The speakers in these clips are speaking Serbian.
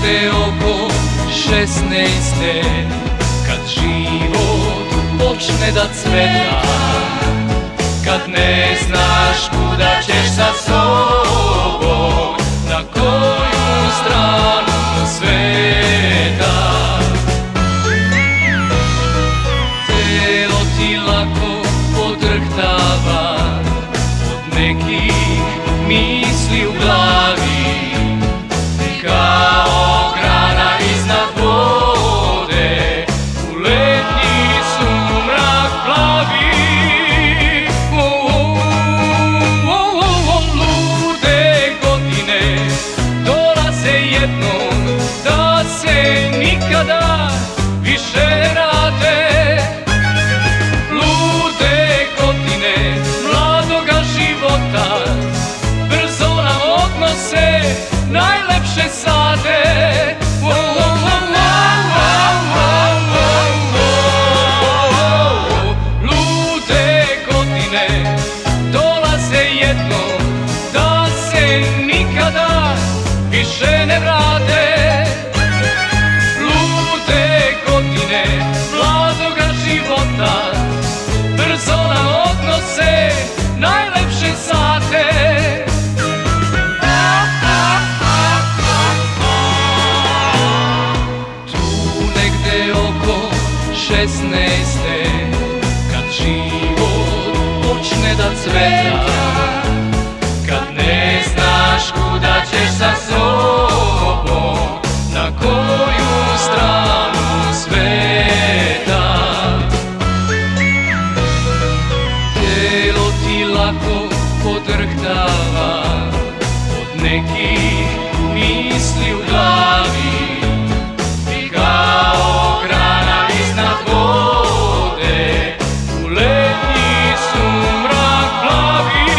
negde oko 16. Kad život počne da cveta, kad ne znaš kuda ćeš sa sobom, na koju stranu sveta. Telo ti lako podrhtava od nekih misli u glavi, kao grana iznad vode, u letnji sumrak plavi. Lude godine dolaze jednom, da se nikada više ne vrate. Lude godine mladoga života brzo nam odnose najlepše sate. Lude godine dolaze jednom, da se nikada više ne vrate. Lude godine mladoga života brzo nam odnose najlepše sate. Oko 16. kad život počne da cveta, kad ne znaš kuda ćeš sa sobom, na koju stranu sveta. Telo ti lako podrhtava od nekih misli u glavi, kao grana iznad vode, u letnji sumrak plavi.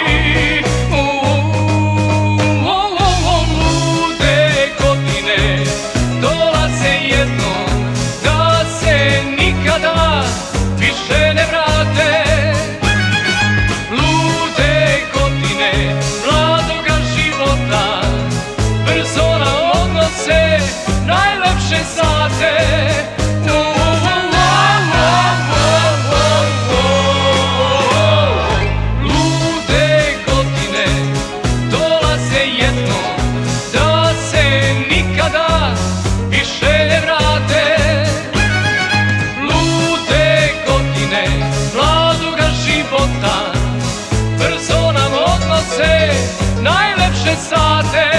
Lude godine dolaze jednom, da se nikada više ne vrate. Lude godine mladoga života brzo nam odnose najlepše sate. Lude godine dolaze jednom, da se nikada više ne vrate. Lude godine mladoga života brzo nam odnose najlepše sate.